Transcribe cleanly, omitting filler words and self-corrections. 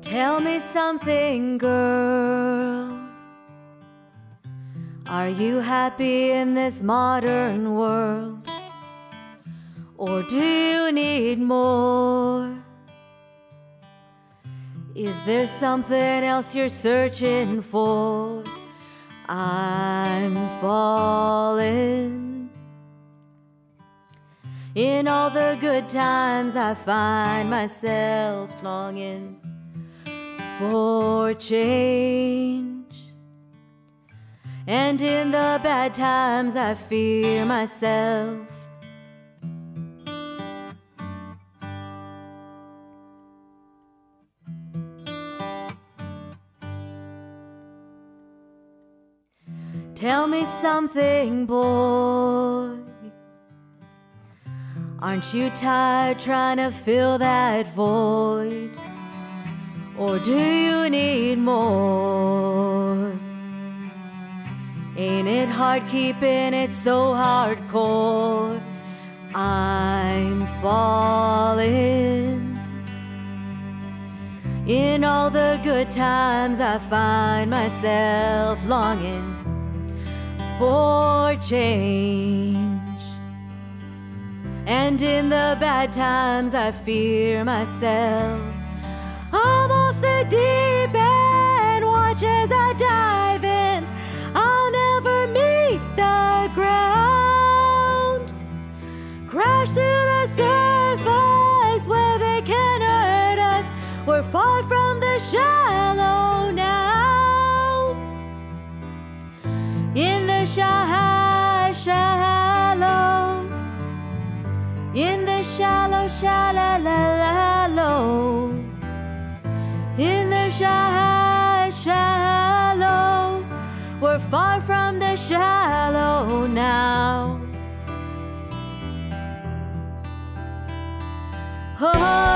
Tell me something, girl. Are you happy in this modern world? Or do you need more? Is there something else you're searching for? I'm falling. In all the good times I find myself longing for change, and in the bad times I fear myself. Tell me something, boy. Aren't you tired trying to fill that void? Or do you need more? Ain't it hard keeping it so hardcore? I'm falling. In all the good times I find myself longing for change, and in the bad times I fear myself. I'm off the deep end, watch as I dive in. I'll never meet the ground. Crash through the surface where they can hurt us. We're far from the shallow now. In the shallow, in the shallow, shallow, in the shallow, we're far from the shallow now. Oh.